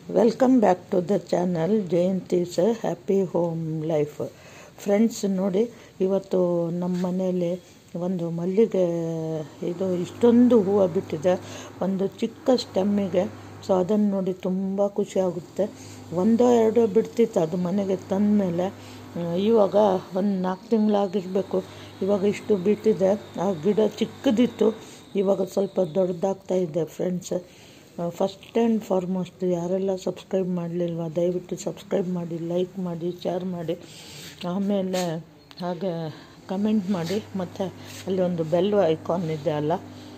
Welcome back to the channel Jayanthi's happy home life. Friends ನೋಡಿ, ಇವತ್ತು ನಮ್ಮ ಮನೆಯಲ್ಲಿ ಒಂದು ಮಲ್ಲಿಗೆ ಇದು ಇಷ್ಟೊಂದು ಹೂವು ಬಿಟ್ಟಿದೆ ಒಂದು ಚಿಕ್ಕ ಸ್ಟೆಮ್ಮಿಗೆ. ಸೊ ಅದನ್ನು ನೋಡಿ ತುಂಬ ಖುಷಿ ಆಗುತ್ತೆ. ಒಂದೋ ಎರಡೋ ಬಿಡ್ತಿತ್ತು, ಅದು ಮನೆಗೆ ತಂದ ಮೇಲೆ ಇವಾಗ ಒಂದು 4 ತಿಂಗಳಾಗಿರಬೇಕು. ಇವಾಗ ಇಷ್ಟು ಬಿಟ್ಟಿದೆ. ಆ ಗಿಡ ಚಿಕ್ಕದಿತ್ತು, ಇವಾಗ ಸ್ವಲ್ಪ ದೊಡ್ಡದಾಗ್ತಾ ಇದೆ. ಫ್ರೆಂಡ್ಸ್, ಫಸ್ಟ್ ಆ್ಯಂಡ್ ಫಾರ್ಮೋಸ್ಟ್ ಯಾರೆಲ್ಲ ಸಬ್ಸ್ಕ್ರೈಬ್ ಮಾಡಲಿಲ್ವ ದಯವಿಟ್ಟು ಸಬ್ಸ್ಕ್ರೈಬ್ ಮಾಡಿ, ಲೈಕ್ ಮಾಡಿ, ಶೇರ್ ಮಾಡಿ, ಆಮೇಲೆ ಹಾಗೆ ಕಮೆಂಟ್ ಮಾಡಿ, ಮತ್ತು ಅಲ್ಲಿ ಒಂದು ಬೆಲ್ ಐಕಾನ್ ಇದೆ ಅಲ್ಲ,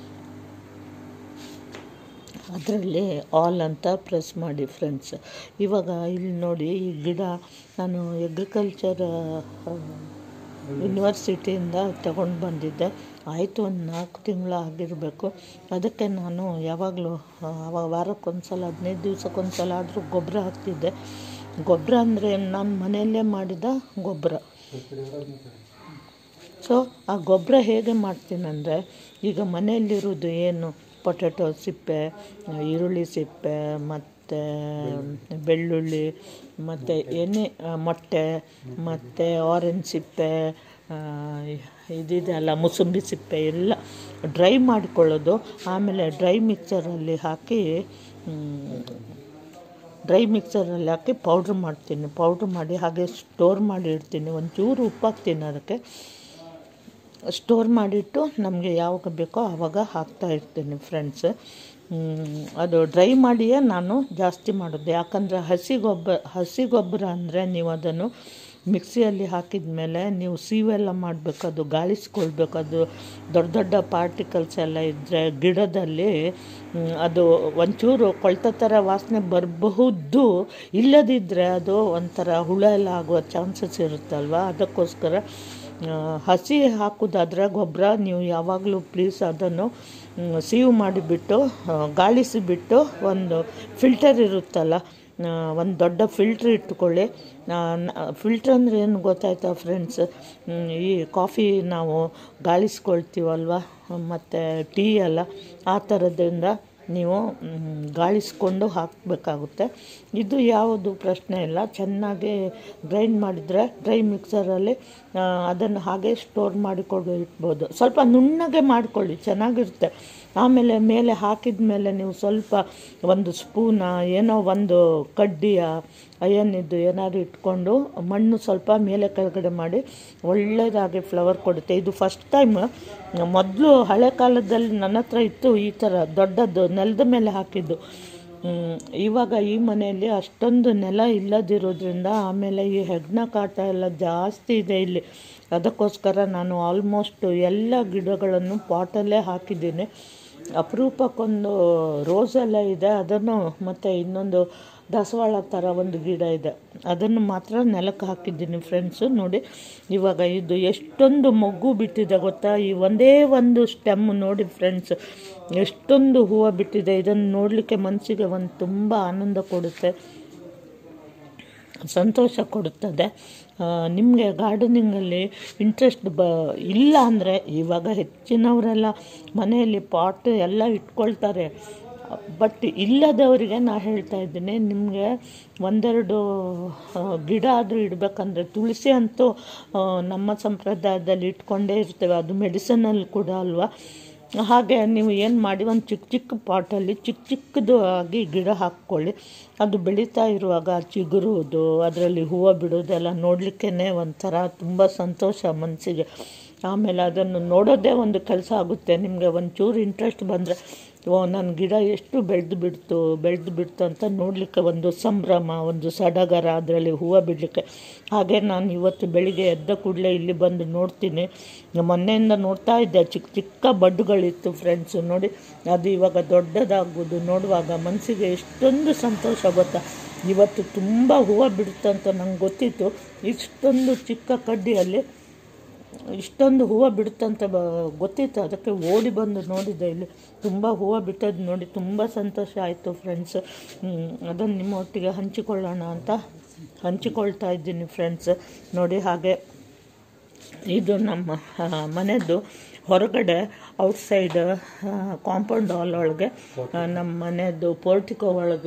ಅದರಲ್ಲಿ ಆಲ್ ಅಂತ ಪ್ರೆಸ್ ಮಾಡಿ. ಫ್ರೆಂಡ್ಸ್, ಇವಾಗ ಇಲ್ಲಿ ನೋಡಿ, ಈ ಗಿಡ ನಾನು ಅಗ್ರಿಕಲ್ಚರ್ ಯೂನಿವರ್ಸಿಟಿಯಿಂದ ತಗೊಂಡು ಬಂದಿದ್ದೆ. ಆಯಿತು, ಒಂದು 4 ತಿಂಗಳು ಆಗಿರಬೇಕು. ಅದಕ್ಕೆ ನಾನು ಯಾವಾಗಲೂ ವಾರಕ್ಕೊಂದ್ಸಲ 15 ದಿವಸಕ್ಕೊಂದ್ಸಲ ಆದರೂ ಗೊಬ್ಬರ ಹಾಕ್ತಿದ್ದೆ. ಗೊಬ್ಬರ ಅಂದರೆ ನಾನು ಮನೆಯಲ್ಲೇ ಮಾಡಿದ ಗೊಬ್ಬರ. ಸೊ ಆ ಗೊಬ್ಬರ ಹೇಗೆ ಮಾಡ್ತೀನಂದರೆ, ಈಗ ಮನೆಯಲ್ಲಿರೋದು ಏನು ಪೊಟ್ಯಾಟೊ ಸಿಪ್ಪೆ, ಈರುಳ್ಳಿ ಸಿಪ್ಪೆ, ಮತ್ತು ಬೆಳ್ಳುಳ್ಳಿ, ಮತ್ತು ಎಣ್ಣೆ, ಮೊಟ್ಟೆ, ಮತ್ತು ಆರೆಂಜ್ ಸಿಪ್ಪೆ, ಇದಿದೆ ಅಲ್ಲ ಮೂಸಂಬಿ ಸಿಪ್ಪೆ, ಎಲ್ಲ ಡ್ರೈ ಮಾಡಿಕೊಳ್ಳೋದು. ಆಮೇಲೆ ಡ್ರೈ ಮಿಕ್ಸರಲ್ಲಿ ಹಾಕಿ ಪೌಡ್ರ್ ಮಾಡ್ತೀನಿ. ಪೌಡ್ರ್ ಮಾಡಿ ಹಾಗೆ ಸ್ಟೋರ್ ಮಾಡಿ ಇಡ್ತೀನಿ. ಒಂಚೂರು ಉಪ್ಪು ಹಾಕ್ತೀನಿ ಅದಕ್ಕೆ. ಸ್ಟೋರ್ ಮಾಡಿಟ್ಟು ನಮಗೆ ಯಾವಾಗ ಬೇಕೋ ಆವಾಗ ಹಾಕ್ತಾ ಇರ್ತೀನಿ. ಫ್ರೆಂಡ್ಸ್, ಅದು ಡ್ರೈ ಮಾಡಿಯೇ ನಾನು ಜಾಸ್ತಿ ಮಾಡೋದು. ಯಾಕಂದರೆ ಹಸಿ ಗೊಬ್ಬರ ಅಂದರೆ ನೀವು ಅದನ್ನು ಮಿಕ್ಸಿಯಲ್ಲಿ ಹಾಕಿದ ಮೇಲೆ ನೀವು ಸೀವೆಲ್ಲ ಮಾಡಬೇಕು, ಅದು ಗಾಳಿಸ್ಕೊಳ್ಬೇಕು. ಅದು ದೊಡ್ಡ ದೊಡ್ಡ ಪಾರ್ಟಿಕಲ್ಸ್ ಎಲ್ಲ ಇದ್ದರೆ ಗಿಡದಲ್ಲಿ ಅದು ಒಂಚೂರು ಕೊಳ್ತ ಥರ ವಾಸನೆ ಬರಬಹುದು. ಇಲ್ಲದಿದ್ದರೆ ಅದು ಒಂಥರ ಹುಳ ಎಲ್ಲ ಆಗುವ ಚಾನ್ಸಸ್ ಇರುತ್ತಲ್ವ. ಅದಕ್ಕೋಸ್ಕರ ಹಸಿ ಹಾಕೋದಾದರೆ ಗೊಬ್ಬರ ನೀವು ಯಾವಾಗಲೂ ಪ್ಲೀಸ್ ಅದನ್ನು ಸೀವ್ ಮಾಡಿಬಿಟ್ಟು ಗಾಳಿಸಿಬಿಟ್ಟು, ಒಂದು ಫಿಲ್ಟರ್ ಇರುತ್ತಲ್ಲ, ಒಂದು ದೊಡ್ಡ ಫಿಲ್ಟ್ರ್ ಇಟ್ಕೊಳ್ಳಿ. ಫಿಲ್ಟ್ರ್ ಅಂದರೆ ಏನು ಗೊತ್ತಾಯ್ತಾ ಫ್ರೆಂಡ್ಸ್? ಈ ಕಾಫಿ ನಾವು ಗಾಳಿಸ್ಕೊಳ್ತೀವಲ್ವ, ಮತ್ತು ಟೀ ಎಲ್ಲ, ಆ ಥರದಿಂದ ನೀವು ಗಾಳಿಸ್ಕೊಂಡು ಹಾಕಬೇಕಾಗುತ್ತೆ. ಇದು ಯಾವುದು ಪ್ರಶ್ನೆ ಇಲ್ಲ. ಚೆನ್ನಾಗಿ ಗ್ರೈಂಡ್ ಮಾಡಿದರೆ ಡ್ರೈ ಮಿಕ್ಸರಲ್ಲಿ ಅದನ್ನು ಹಾಗೆ ಸ್ಟೋರ್ ಮಾಡಿಕೊಂಡು ಇಟ್ಬೋದು. ಸ್ವಲ್ಪ ನುಣ್ಣಗೆ ಮಾಡಿಕೊಳ್ಳಿ, ಚೆನ್ನಾಗಿರುತ್ತೆ. ಆಮೇಲೆ ಮೇಲೆ ಹಾಕಿದ ಮೇಲೆ ನೀವು ಸ್ವಲ್ಪ ಒಂದು ಸ್ಪೂನ ಏನೋ ಒಂದು ಕಡ್ಡಿಯ ಅಯ್ಯನಿದ್ದು ಏನಾದ್ರು ಇಟ್ಕೊಂಡು ಮಣ್ಣು ಸ್ವಲ್ಪ ಮೇಲೆ ಕೆಳಗಡೆ ಮಾಡಿ ಒಳ್ಳೆಯದಾಗಿ ಫ್ಲವರ್ ಕೊಡುತ್ತೆ. ಇದು ಫಸ್ಟ್ ಟೈಮ್. ಮೊದಲು ಹಳೆ ಕಾಲದಲ್ಲಿ ನನ್ನ ಹತ್ರ ಇತ್ತು ಈ ಥರ ದೊಡ್ಡದು ನೆಲದ ಮೇಲೆ ಹಾಕಿದ್ದು. ಇವಾಗ ಈ ಮನೆಯಲ್ಲಿ ಅಷ್ಟೊಂದು ನೆಲ ಇಲ್ಲದಿರೋದ್ರಿಂದ, ಆಮೇಲೆ ಈ ಹೆಗ್ಣ ಕಾಟ ಎಲ್ಲ ಜಾಸ್ತಿ ಇದೆ ಇಲ್ಲಿ. ಅದಕ್ಕೋಸ್ಕರ ನಾನು ಆಲ್ಮೋಸ್ಟ್ ಎಲ್ಲ ಗಿಡಗಳನ್ನು ಪಾಟಲ್ಲೇ ಹಾಕಿದ್ದೀನಿ. ಅಪರೂಪಕ್ಕೊಂದು ರೋಸೆಲ್ಲ ಇದೆ, ಅದನ್ನು, ಮತ್ತು ಇನ್ನೊಂದು ದಾಸವಾಳ ಥರ ಒಂದು ಗಿಡ ಇದೆ, ಅದನ್ನು ಮಾತ್ರ ನೆಲಕ್ಕೆ ಹಾಕಿದ್ದೀನಿ. ಫ್ರೆಂಡ್ಸು ನೋಡಿ, ಇವಾಗ ಇದು ಎಷ್ಟೊಂದು ಮೊಗ್ಗು ಬಿಟ್ಟಿದೆ ಗೊತ್ತಾ? ಈ ಒಂದೇ ಒಂದು ಸ್ಟೆಮ್ ನೋಡಿ ಫ್ರೆಂಡ್ಸ್, ಎಷ್ಟೊಂದು ಹೂವು ಬಿಟ್ಟಿದೆ. ಇದನ್ನು ನೋಡಲಿಕ್ಕೆ ಮನಸ್ಸಿಗೆ ಒಂದು ತುಂಬ ಆನಂದ ಕೊಡುತ್ತೆ, ಸಂತೋಷ ಕೊಡುತ್ತದೆ. ನಿಮಗೆ ಗಾರ್ಡನಿಂಗಲ್ಲಿ ಇಂಟ್ರೆಸ್ಟ್ ಇಲ್ಲ ಅಂದರೆ, ಇವಾಗ ಹೆಚ್ಚಿನವರೆಲ್ಲ ಮನೆಯಲ್ಲಿ ಪಾಟ್ ಎಲ್ಲ ಇಟ್ಕೊಳ್ತಾರೆ. ಬಟ್ ಇಲ್ಲದವರಿಗೆ ನಾನು ಹೇಳ್ತಾ ಇದ್ದೀನಿ, ನಿಮಗೆ ಒಂದೆರಡು ಗಿಡ ಆದರೂ ಇಡಬೇಕಂದ್ರೆ, ತುಳಸಿ ಅಂತೂ ನಮ್ಮ ಸಂಪ್ರದಾಯದಲ್ಲಿ ಇಟ್ಕೊಂಡೇ ಇರ್ತೇವೆ, ಅದು ಮೆಡಿಸನಲ್ಲಿ ಕೂಡ ಅಲ್ವಾ. ಹಾಗೆ ನೀವು ಏನು ಮಾಡಿ, ಒಂದು ಚಿಕ್ಕ ಪಾಟಲ್ಲಿ ಚಿಕ್ಕದು ಆಗಿ ಗಿಡ ಹಾಕ್ಕೊಳ್ಳಿ. ಅದು ಬೆಳೀತಾ ಇರುವಾಗ ಚಿಗುರುವುದು, ಅದರಲ್ಲಿ ಹೂವು ಬಿಡೋದೆಲ್ಲ ನೋಡಲಿಕ್ಕೇ ಒಂಥರ ತುಂಬ ಸಂತೋಷ ಮನಸ್ಸಿಗೆ. ಆಮೇಲೆ ಅದನ್ನು ನೋಡೋದೇ ಒಂದು ಕೆಲಸ ಆಗುತ್ತೆ. ನಿಮಗೆ ಒಂಚೂರು ಇಂಟ್ರೆಸ್ಟ್ ಬಂದರೆ, ನನ್ನ ಗಿಡ ಎಷ್ಟು ಬೆಳೆದು ಬಿಡ್ತು ಅಂತ ನೋಡಲಿಕ್ಕೆ ಒಂದು ಸಂಭ್ರಮ, ಒಂದು ಸಡಗರ ಅದರಲ್ಲಿ ಹೂವು ಬಿಡಲಿಕ್ಕೆ. ಹಾಗೆ ನಾನು ಇವತ್ತು ಬೆಳಿಗ್ಗೆ ಎದ್ದ ಕೂಡಲೇ ಇಲ್ಲಿ ಬಂದು ನೋಡ್ತೀನಿ. ಮೊನ್ನೆಯಿಂದ ನೋಡ್ತಾ ಇದ್ದೆ, ಚಿಕ್ಕ ಬಡ್ಡುಗಳಿತ್ತು ಫ್ರೆಂಡ್ಸು. ನೋಡಿ, ಅದು ಇವಾಗ ದೊಡ್ಡದಾಗೋದು ನೋಡುವಾಗ ಮನಸ್ಸಿಗೆ ಎಷ್ಟೊಂದು ಸಂತೋಷ ಗೊತ್ತಾ. ಇವತ್ತು ತುಂಬ ಹೂವು ಬಿಡುತ್ತಂತ ನಂಗೆ ಗೊತ್ತಿತ್ತು. ಇಷ್ಟೊಂದು ಚಿಕ್ಕ ಕಡ್ಡಿಯಲ್ಲಿ ಇಷ್ಟೊಂದು ಹೂವು ಬಿಡುತ್ತಂತ ಗೊತ್ತಿತ್ತು. ಅದಕ್ಕೆ ಓಡಿ ಬಂದು ನೋಡಿದೆ, ಇಲ್ಲಿ ತುಂಬ ಹೂವು ಬಿಟ್ಟದ್ದು ನೋಡಿ ತುಂಬ ಸಂತೋಷ ಆಯಿತು ಫ್ರೆಂಡ್ಸ್. ಅದನ್ನು ನಿಮ್ಮ ಒಟ್ಟಿಗೆ ಹಂಚಿಕೊಳ್ಳೋಣ ಅಂತ ಹಂಚಿಕೊಳ್ತಾ ಇದ್ದೀನಿ ಫ್ರೆಂಡ್ಸ್. ನೋಡಿ, ಹಾಗೆ ಇದು ನಮ್ಮ ಮನೆಯದು ಹೊರಗಡೆ ಔಟ್ಸೈಡ್ ಕಾಂಪೌಂಡ್ ಹಾಲ್ ಒಳಗೆ, ನಮ್ಮ ಮನೆಯದು ಪೋರ್ಟಿಕೋ ಒಳಗೆ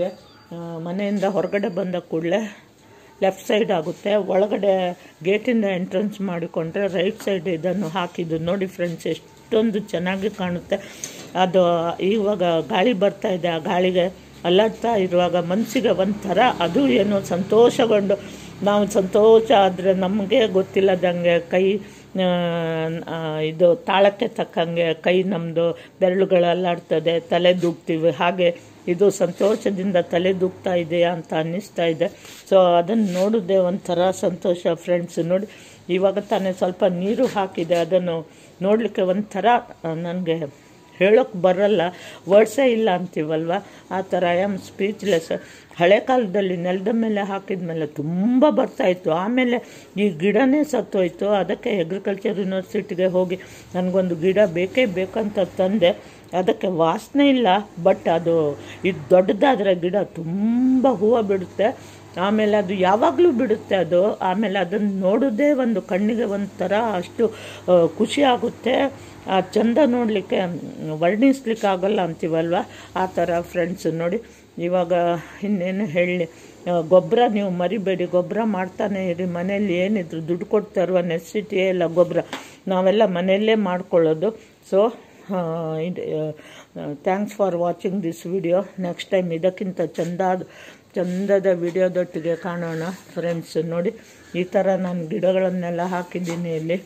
ಮನೆಯಿಂದ ಹೊರಗಡೆ ಬಂದ ಕೂಡಲೇ ಲೆಫ್ಟ್ ಸೈಡ್ ಆಗುತ್ತೆ. ಒಳಗಡೆ ಗೇಟಿಂದ ಎಂಟ್ರೆನ್ಸ್ ಮಾಡಿಕೊಂಡ್ರೆ ರೈಟ್ ಸೈಡ್ ಇದನ್ನು ಹಾಕಿದ್ದು ನೋಡಿ ಫ್ರೆಂಡ್ಸ್, ಎಷ್ಟೊಂದು ಚೆನ್ನಾಗಿ ಕಾಣುತ್ತೆ. ಅದು ಇವಾಗ ಗಾಳಿ ಬರ್ತಾ ಇದೆ, ಆ ಗಾಳಿಗೆ ಅಲ್ಲಾಡ್ತಾ ಇರುವಾಗ ಮನಸ್ಸಿಗೆ ಒಂಥರ ಅದು ಏನೋ ಸಂತೋಷಗೊಂಡು, ನಾವು ಸಂತೋಷ ಆದರೆ ನಮಗೆ ಗೊತ್ತಿಲ್ಲದಂಗೆ ಕೈ ಇದು ತಾಳಕ್ಕೆ ತಕ್ಕಂಗೆ ಕೈ ನಮ್ಮದು ಬೆರಳುಗಳು ಅಲ್ಲಾಡ್ತದೆ, ತಲೆ ದೂಗ್ತೀವಿ. ಹಾಗೆ ಇದು ಸಂತೋಷದಿಂದ ತಲೆ ದೂಗ್ತಾ ಇದೆಯಾ ಅಂತ ಅನ್ನಿಸ್ತಾ ಇದೆ. ಸೊ ಅದನ್ನು ನೋಡಿದೆ ಒಂಥರ ಸಂತೋಷ ಫ್ರೆಂಡ್ಸ್. ನೋಡಿ ಇವಾಗ ತಾನೇ ಸ್ವಲ್ಪ ನೀರು ಹಾಕಿದೆ, ಅದನ್ನು ನೋಡಲಿಕ್ಕೆ ಒಂಥರ ನನಗೆ ಹೇಳೋಕ್ಕೆ ಬರಲ್ಲ, ವರ್ಡ್ಸೇ ಇಲ್ಲ ಅಂತೀವಲ್ವ, ಆ ಥರ ಐ ಆಮ್ ಸ್ಪೀಚ್ಲೆಸ್. ಹಳೆ ಕಾಲದಲ್ಲಿ ನೆಲದ ಮೇಲೆ ಹಾಕಿದ ಮೇಲೆ ತುಂಬ ಬರ್ತಾಯಿತ್ತು, ಆಮೇಲೆ ಈ ಗಿಡನೇ ಸತ್ತೋಯ್ತು. ಅದಕ್ಕೆ ಅಗ್ರಿಕಲ್ಚರ್ ಯೂನಿವರ್ಸಿಟಿಗೆ ಹೋಗಿ ನನಗೊಂದು ಗಿಡ ಬೇಕೇ ಬೇಕಂತ ತಂದೆ. ಅದಕ್ಕೆ ವಾಸನೆ ಇಲ್ಲ, ಬಟ್ ಅದು ಇದು ದೊಡ್ಡದಾದರೆ ಗಿಡ ತುಂಬ ಹೂವು ಬಿಡುತ್ತೆ. ಆಮೇಲೆ ಅದು ಯಾವಾಗಲೂ ಬಿಡುತ್ತೆ ಅದು. ಆಮೇಲೆ ಅದನ್ನು ನೋಡೋದೇ ಒಂದು ಕಣ್ಣಿಗೆ ಒಂಥರ ಅಷ್ಟು ಖುಷಿ ಆಗುತ್ತೆ. ಆ ಚಂದ ನೋಡಲಿಕ್ಕೆ ವರ್ಣಿಸ್ಲಿಕ್ಕೆ ಆಗಲ್ಲ ಅಂತೀವಲ್ವ, ಆ ಥರ ಫ್ರೆಂಡ್ಸ್. ನೋಡಿ ಇವಾಗ ಇನ್ನೇನು ಹೇಳಿ, ಗೊಬ್ಬರ ನೀವು ಮರಿಬೇಡಿ, ಗೊಬ್ಬರ ಮಾಡ್ತಾನೆ ಇರಿ. ಮನೇಲಿ ಏನಿದ್ರು ದುಡ್ಡು ಕೊಟ್ಟು ತರುವ ನೆಸೆಸಿಟಿಯೇ ಇಲ್ಲ, ಗೊಬ್ಬರ ನಾವೆಲ್ಲ ಮನೆಯಲ್ಲೇ ಮಾಡ್ಕೊಳ್ಳೋದು. So thanks for watching this video. Next time ಇದಕ್ಕಿಂತ ಚಂದದ ವಿಡಿಯೋದೊಟ್ಟಿಗೆ ಕಾಣೋಣ ಫ್ರೆಂಡ್ಸ್. ನೋಡಿ ಈ ಥರ ನಾನು ಗಿಡಗಳನ್ನೆಲ್ಲ ಹಾಕಿದ್ದೀನಿ ಇಲ್ಲಿ.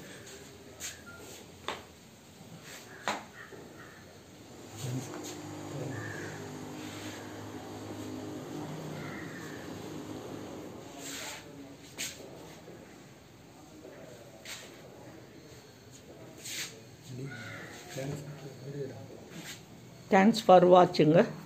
Thanks for watching.